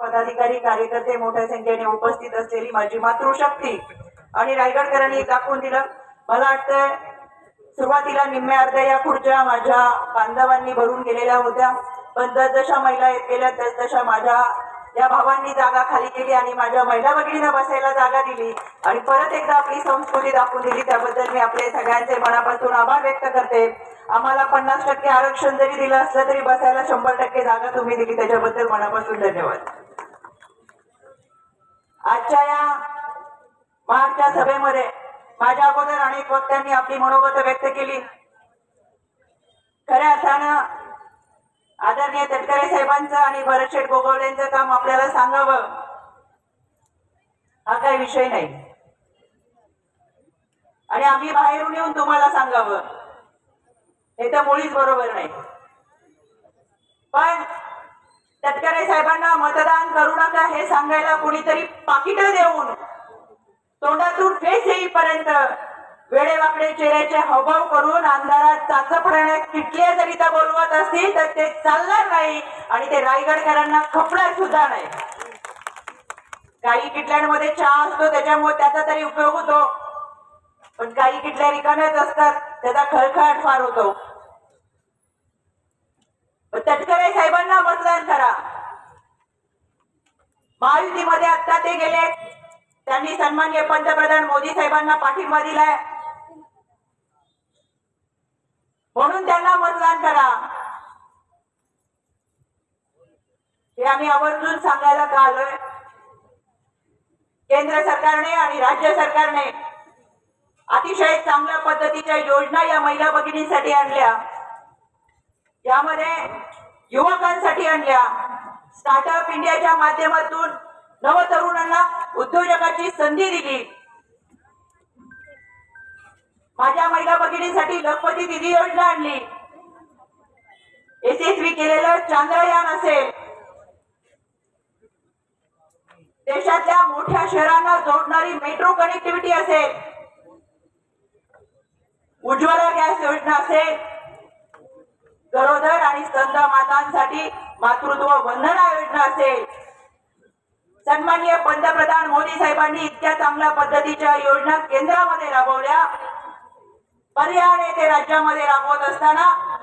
पदाधिकारी कार्यकर्ते मोठ्या संख्येने उपस्थित असलेली माझी मातृशक्ती आणि रायगडकरांनी दाखवून दिलं। मला वाटतं सुरुवातीला निम्म्या अर्ध्या या खुर्च्या माझ्या बांधवांनी भरून गेलेल्या होत्या, पण जसजशा महिला येत गेल्या तसतशा माझ्या या भावांनी जागा खाली केली आणि माझ्या महिला भगिनींना बसायला जागा दिली आणि परत एकदा आपली संस्कृती दाखवून दिली। त्याबद्दल मी आपले सगळ्यांचे मनापासून आभार व्यक्त करते। आम्हाला 50% आरक्षण जरी दिलं असलं तरी बसायला 100% जागा तुम्ही दिली, त्याच्याबद्दल मनापासून धन्यवाद। आजच्या या मार्चच्या सभेमध्ये माझ्या अगोदर अनेक वक्त्यांनी आपली मनोगत व्यक्त केली। खऱ्या अर्थानं आदरणीय तटकरे साहेबांचं आणि भरतशेठ गोगावलेंचं काम आपल्याला सांगावं हा काही विषय नाही आणि आम्ही बाहेरून येऊन तुम्हाला सांगावं हे तर मुळीच बरोबर नाही। पण तटकरे साहेबांना मतदान करू नका हे सांगायला कुणीतरी पाकिट देऊन तोंडातून फेस येईपर्यंत वेडेवाकडे चेहऱ्याचे हावभाव करून अंधारात चाचपण्यात किटल्या जरी त्या बोलवत असतील तर ते चालणार नाही आणि ते रायगडकरांना खपणार सुद्धा नाही। काही किटल्यांमध्ये चहा असतो त्याच्यामुळे त्याचा तरी उपयोग होतो, पण काही किटल्या रिकाम्याच असतात त्याचा खळखळाट फार होतो। तटकरे साहेबांना मतदान करा। महायुतीमध्ये आता ते गेले, त्यांनी सन्माननीय पंतप्रधान मोदी साहेबांना पाठिंबा दिलाय म्हणून त्यांना मतदान करा हे आम्ही आवर्जून सांगायला का आलोय। केंद्र सरकारने आणि राज्य सरकारने अतिशय चांगल्या पद्धतीच्या योजना या महिला भगिनींसाठी आणल्या, यामध्ये युवकांसाठी आणल्या। स्टार्टअप इंडियाच्या माध्यमातून नवतरुणांना उद्योजकाची संधी दिली। माझ्या महिला भगिनींसाठी लखपती दिदी योजना आणली। यशस्वी केलेलं चांद्रयान असेल, देशातल्या मोठ्या शहरांना जोडणारी मेट्रो कनेक्टिव्हिटी असेल, उज्ज्वला गॅस योजना असेल, गरोदर आणि स्तंद मातांसाठी मातृत्व वंदना योजना असेल, सन्माननीय पंतप्रधान मोदी साहेबांनी इतक्या चांगल्या पद्धतीच्या योजना केंद्रामध्ये राबवल्या, पर्यायाने ते राज्यामध्ये राबवत असताना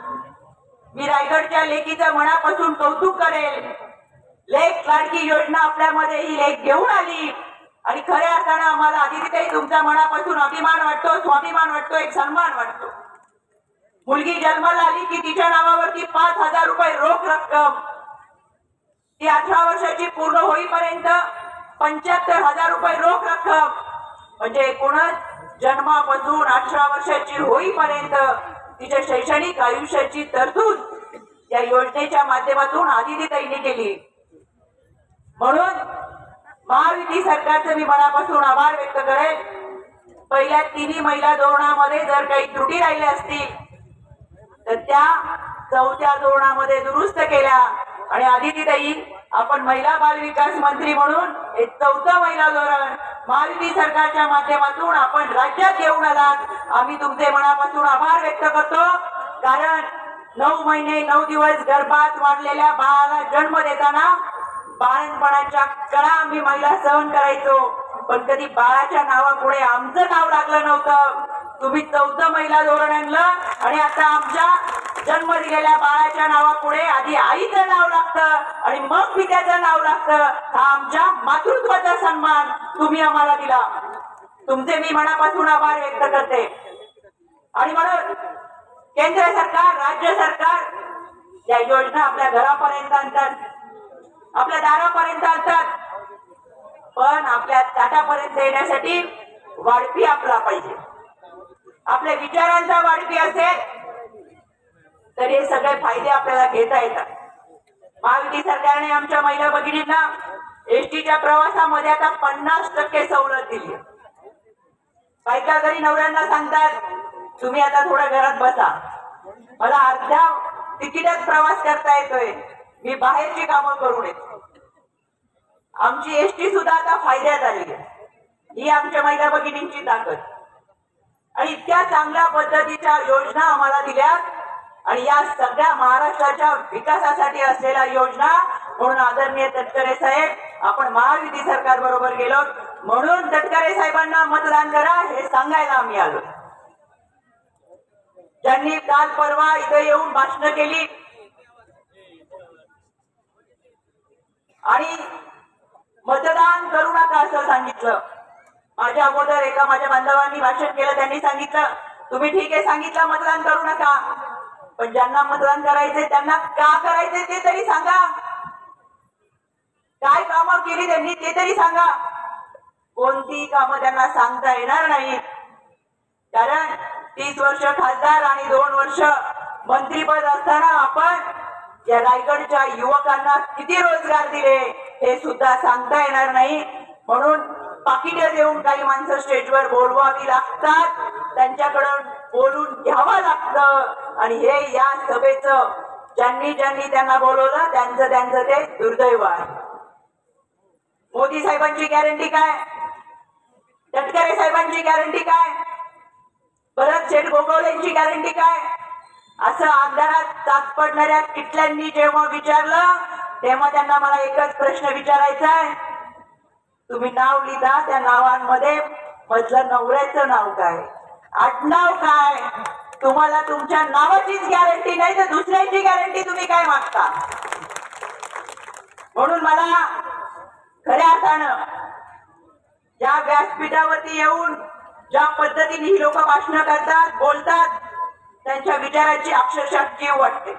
मी रायगडच्या लेकीचं मनापासून कौतुक करेल। लेक लाडकी योजना आपल्यामध्ये ही लेक घेऊन आली आणि खऱ्या अर्थानं आम्हाला आदितीताई तुमच्या मनापासून अभिमान वाटतो, स्वाभिमान वाटतो, एक सन्मान वाटतो। मुलगी जन्माला आली की तिच्या नावावरती 5,000 रुपये रोख रक्कम, ती 18 वर्षाची पूर्ण होईपर्यंत 75,000 रुपये रोख रक्कम, म्हणजे एकूणच जन्मापासून 18 वर्षाची होईपर्यंत तिच्या शैक्षणिक आयुष्याची तरतूद या योजनेच्या माध्यमातून आदितीताईंनी केली। म्हणून महायुती सरकारचे मी मनापासून आभार व्यक्त करेल। पहिल्या तिन्ही महिला धोरणामध्ये जर काही त्रुटी राहिल्या असतील तर त्या चौथ्या धोरणामध्ये दुरुस्त केल्या आणि आदितीताई आपण महिला बाल विकास मंत्री म्हणून एक चौथं महिला धोरण महायुती सरकारच्या माध्यमातून आपण राज्यात घेऊन आलात। आम्ही तुमचे मनापासून आभार व्यक्त करतो, कारण 9 महिने 9 दिवस गर्भात वाढलेल्या बाळाला जन्म देताना बाळंतपणाच्या कळा आम्ही महिला सहन करायचो, पण कधी बाळाच्या नावापुढे आमचं नाव लागलं नव्हतं। तुम्ही 14 महिला धोरण आणलं आणि आता आमच्या जन्म दिलेल्या बाळाच्या नावापुढे आधी आईचं नाव लागतं आणि मग पित्याचं नाव लागतं। हा आमच्या मातृत्वाचा सन्मान तुम्ही आम्हाला दिला, तुमचे मी मनापासून आभार व्यक्त करते। आणि म्हणून केंद्र सरकार, राज्य सरकार या योजना आपल्या घरापर्यंत आणतात, आपल्या दारापर्यंत आणतात, पण आपल्या ताटापर्यंत येण्यासाठी वाढपी आपला पाहिजे। आपल्या विचारांचा वाढपी असेल तर हे सगळे फायदे आपल्याला घेता येतात। महायुती सरकारने आमच्या महिला भगिनींना एसटीच्या प्रवासामध्ये आता 50% सवलत दिली। बायका घरी नवऱ्यांना सांगतात तुम्ही आता थोडं घरात बसा, मला अर्ध्या तिकिटात प्रवास करता येतोय, मी बाहेरची कामं करून येतो। आमची एसटी सुद्धा आता फायद्यात आली आहे, ही आमच्या महिला भगिनींची ताकद। आणि इतक्या चांगल्या पद्धतीच्या योजना आम्हाला दिल्या आणि या सगळ्या महाराष्ट्राच्या विकासासाठी असलेल्या योजना म्हणून आदरणीय तटकरे साहेब आपण महायुती सरकार बरोबर गेलो म्हणून तटकरे साहेबांना मतदान करा हे सांगायला आम्ही आलो। ज्यांनी काल परवा इथे येऊन भाषण केली आणि मतदान करू नका असं सांगितलं, माझ्या अगोदर एका माझ्या बांधवांनी भाषण केलं, त्यांनी सांगितलं तुम्ही ठीक आहे सांगितलं मतदान करू नका, पण ज्यांना मतदान करायचे त्यांना का करायचे ते तरी सांगा, काय कामं केली त्यांनी ते तरी सांगा। कोणती कामं त्यांना सांगता येणार नाही, कारण 30 वर्ष खासदार आणि 2 वर्ष मंत्रीपद असताना आपण या रायगडच्या युवकांना किती रोजगार दिले हे सुद्धा सांगता येणार नाही। म्हणून पाकिट देऊन काही माणसं स्टेजवर बोलवावी लागतात, त्यांच्याकडून बोलून घ्यावं लागतं आणि हे या सभेचं ज्यांनी त्यांना बोलवलं त्यांचं ते दुर्दैव आहे। मोदी साहेबांची गॅरंटी काय, तटकरे साहेबांची गॅरंटी काय, भरत शेठ गोगवलेंची गॅरंटी काय, असं आमदारात ताक पडणाऱ्या किटल्यांनी जेव्हा विचारलं तेव्हा त्यांना मला एकच प्रश्न विचारायचा आहे, तुम्ही नाव लिहिता त्या नावांमध्ये मधलं नवऱ्याचं नाव काय, आडनाव काय, तुम्हाला तुमच्या नावाचीच गॅरंटी नाही तर दुसऱ्याची गॅरंटी तुम्ही काय मागता। म्हणून मला खऱ्या अर्थानं या व्यासपीठावरती येऊन ज्या पद्धतीने ही लोक भाषण करतात बोलतात त्यांच्या विचाराची अक्षरशः जीव वाटते।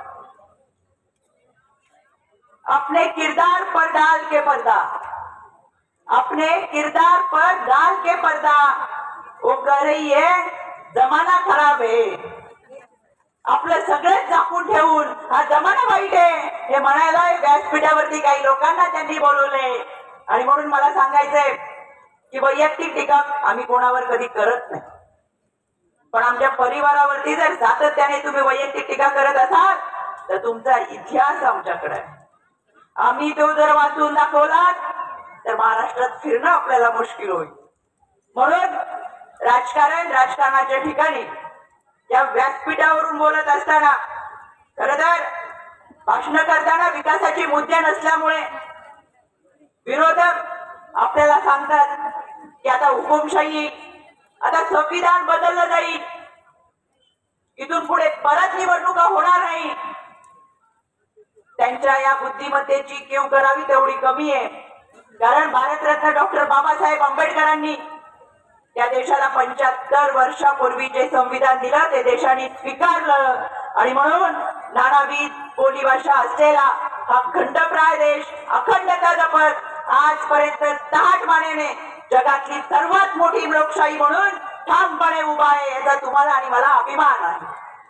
अपने किरदार पर डाल के पर्दा, अपने किरदार पर डाल के पर्दा, वो कह रही है जमाना खराब है, आपलं सगळं झाकून ठेवून हा जमाना वाईट आहे हे म्हणायला व्यासपीठावरती काही लोकांना त्यांनी बोलवले। आणि म्हणून मला सांगायचंय की वैयक्तिक टीका आम्ही कोणावर कधी करत नाही, पण आमच्या परिवारावरती जर सातत्याने तुम्ही वैयक्तिक टीका करत असाल तर तुमचा इतिहास आमच्याकडे आहे, आम्ही तो जर वाचून दाखवला तर महाराष्ट्रात फिरणं आपल्याला मुश्किल होईल। म्हणून राजकारणाच्या ठिकाणी या व्यासपीठावरून बोलत असताना खरं तर भाषण करताना विकासाची मुद्दे नसल्यामुळे विरोधक आपल्याला सांगतात की आता हुकुमशाही, आता संविधान बदललं जाईल, इथून पुढे परत निवडणुका होणार नाही। त्यांच्या या बुद्धिमत्तेची कीव करावी तेवढी कमी आहे, कारण भारतरत्न डॉक्टर बाबासाहेब आंबेडकरांनी त्या देशाला 75 वर्षापूर्वी जे संविधान दिलं ते देशाने स्वीकारलं आणि म्हणून नानाविध बोलीभाषा असलेला हा खंडप्राय देश अखंडता जपत आजपर्यंत ताठमानेने जगातली सर्वात मोठी लोकशाही म्हणून ठामपणे उभा आहे, याचा तुम्हाला आणि मला अभिमान आहे।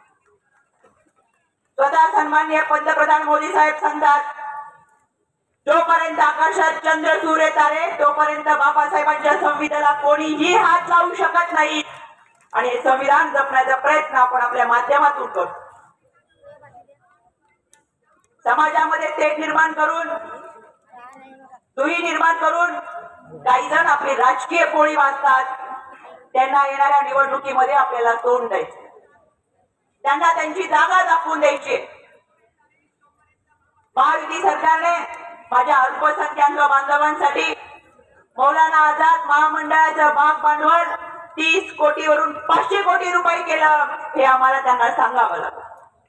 स्वतः सन्माननीय पंतप्रधान मोदी साहेब सांगतात जोपर्यंत आकाशात चंद्र सूर्य तारे तोपर्यंत बाबासाहेबांच्या संविधानाला कोणीही हात लावू शकत नाही आणि हे संविधान जपण्याचा प्रयत्न आपण आपल्या माध्यमातून करतो। समाजामध्ये तेढ निर्माण करून, दुही निर्माण करून काही जण आपली राजकीय पोळी वाजतात, त्यांना येणाऱ्या निवडणुकीमध्ये आपल्याला तोंड द्यायचं, त्यांना त्यांची जागा दाखवून द्यायची। महायुती सरकारने माझ्या अल्पसंख्याक बांधवांसाठी मौलाना आझाद महामंडळाचं भाग भांडवल 30 कोटीवरून 500 कोटी रुपये केलं, हे आम्हाला त्यांना सांगावं लागलं।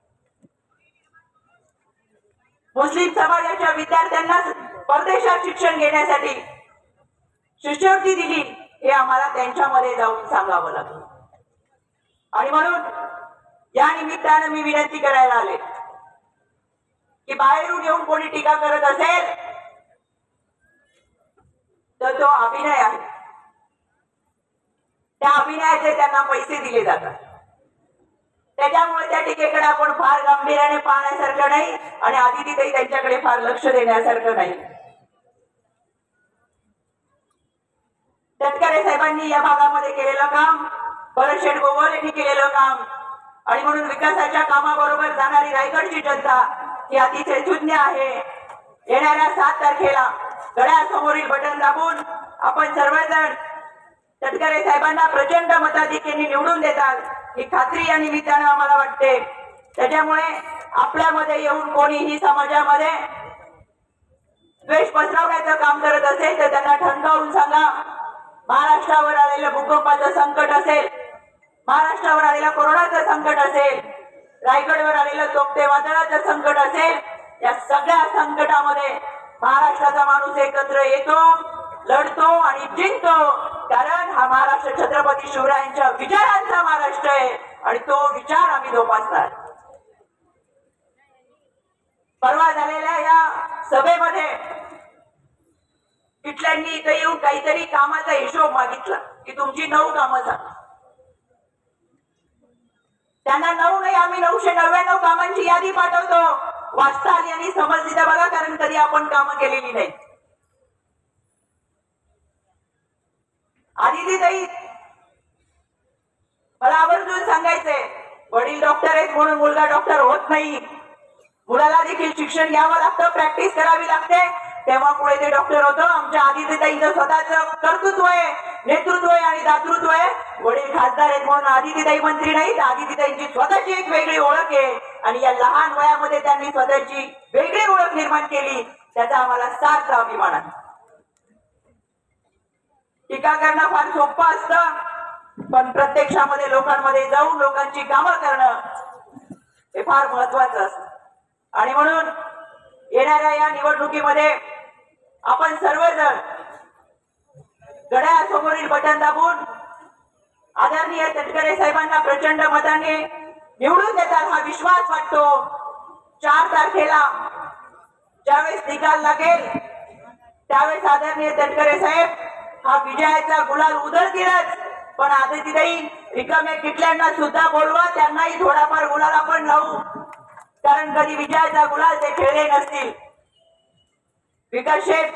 मुस्लिम समाजाच्या विद्यार्थ्यांना परदेशात शिक्षण घेण्यासाठी शिष्यवृत्ती दिली, हे आम्हाला त्यांच्यामध्ये जाऊन सांगावं लागलं। आणि म्हणून या निमित्तानं मी विनंती करायला आले की बाहेरून येऊन कोणी टीका करत असेल तर तो अभिनय आहे, त्या अभिनयाचे त्यांना पैसे दिले जातात, त्याच्यामुळे त्या टीकेकडे आपण फार गांभीर्याने पाहण्यासारखं नाही आणि आदितीतही त्यांच्याकडे फार लक्ष देण्यासारखं नाही। तटकरे साहेबांनी या भागामध्ये केलेलं काम, भरत शेठ गोगवलेंनी केलेलं काम आणि म्हणून विकासाच्या कामाबरोबर जाणारी रायगडची जनता ही अतिशय शून्य आहे। येणाऱ्या 7 तारखेला घड्याळासमोरील बटन दाबून आपण सर्वजण तटकरे साहेबांना प्रचंड मताधिक्याने निवडून देतात ही खात्री या निमित्तानं आम्हाला वाटते। त्याच्यामुळे आपल्यामध्ये येऊन कोणीही समाजामध्ये द्वेष पसरवण्याचं काम करत असेल तर त्यांना ठणकावून सांगा, महाराष्ट्रावर आलेलं भूकंपाचं संकट असेल, महाराष्ट्रावर आलेलं कोरोनाचं संकट असेल, रायगडवर आलेलं तोक्ते वादळाचं संकट असेल, या सगळ्या संकटामध्ये महाराष्ट्राचा माणूस एकत्र येतो, लढतो आणि जिंकतो. कारण हा महाराष्ट्र छत्रपती शिवरायांच्या विचारांचा महाराष्ट्र आहे आणि तो विचार आम्ही जोपासणार. परवा झालेल्या या सभेमध्ये इथल्यांनी इथं येऊन काहीतरी कामाचा हिशोब मागितला की तुमची 9 कामं सांगा. त्यांना 9 नाही, आम्ही 999 कामांची यादी पाठवतो. वाचता आली आणि समजली तर बघा, कारण कधी आपण कामं केलेली नाही. आदितीताई, मला आवर्जून सांगायचंय, वडील डॉक्टर आहेत म्हणून मुलगा डॉक्टर होत नाही. मुलाला देखील शिक्षण घ्यावं लागतं, प्रॅक्टिस करावी लागते, तेव्हा पुढे ते डॉक्टर होतं. आमच्या आदितीताईंचं स्वतःचं कर्तृत्व आहे, नेतृत्व आहे आणि दातृत्व आहे. वडील खासदार आहेत म्हणून आदितीताई मंत्री नाहीत. आदितीताईंची स्वतःची एक वेगळी ओळख आहे आणि या लहान वयामध्ये त्यांनी स्वतःची वेगळी ओळख निर्माण केली, त्याचा आम्हाला सार्थ अभिमान आहे. टीका करणं फार सोपं असतं, पण प्रत्यक्षामध्ये लोकांमध्ये जाऊन लोकांची कामं करणं हे फार महत्वाचं असतं. आणि म्हणून येणाऱ्या या निवडणुकीमध्ये आपण सर्वजण घड्याळासमोरील बटन दाबून आदरणीय तटकरे साहेबांना प्रचंड मताने निवडून देतात हा विश्वास वाटतो. 4 तारखेला ज्यावेळेस निकाल लागेल त्यावेळेस आदरणीय तटकरे साहेब हा विजयाचा गुलाल उधळतीलच, पण आदितीताई रिकाम्या किटल्यांना सुद्धा बोलवा, त्यांनाही थोडाफार गुलाल आपण लावू, कारण कधी विजयाचा गुलाल ते खेळले नसतील. विकास शेठ,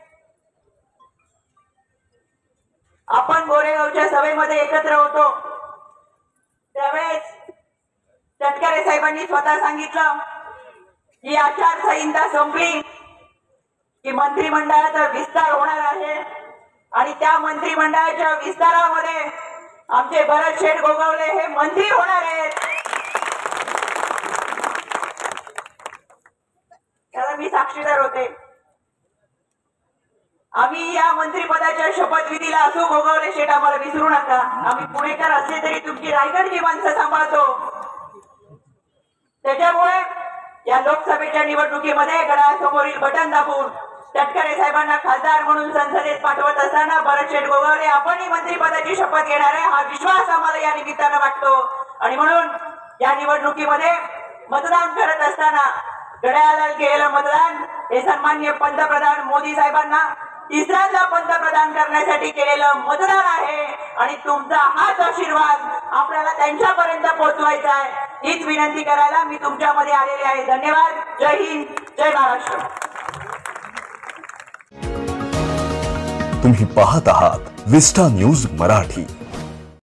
आपण गोरेगावच्या सभेमध्ये एकत्र होतो त्यावेळेस तटकरे साहेबांनी स्वतः सांगितलं की आचारसंहिता संपली की मंत्रिमंडळाचा विस्तार होणार आहे आणि त्या मंत्रिमंडळाच्या विस्तारामध्ये आमचे भरत शेठ गोगावले हे मंत्री होणार आहेत. त्याला मी साक्षीदार होते. आम्ही या मंत्रिपदाच्या शपथविधीला असू, गोगावले शेठ आम्हाला विसरू नका. आम्ही पुणेकर असले तरी तुमची रायगडची माणसं सांभाळतो. त्याच्यामुळे या लोकसभेच्या निवडणुकीमध्ये घड्याळासमोरील बटन दाबून तटकरे साहेबांना खासदार म्हणून संसदेत पाठवत असताना भरत शेठ गोगावले आपणही मंत्रिपदाची शपथ घेणार आहे हा विश्वास आम्हाला या निमित्तानं वाटतो. आणि म्हणून या निवडणुकीमध्ये मतदान करत असताना घड्याळाला केलेलं मतदान हे सन्माननीय पंतप्रधान मोदी साहेबांना तिसऱ्यांदा पंतप्रधान करण्यासाठी केलेलं मतदान आहे आणि तुमचा हाच आशीर्वाद आपल्याला त्यांच्यापर्यंत पोहोचवायचा आहे. हीच विनंती करायला मी तुमच्यामध्ये आलेले आहे. धन्यवाद. जय हिंद, जय महाराष्ट्र. तुम्ही पाहत आहात विस्टा न्यूज मराठी.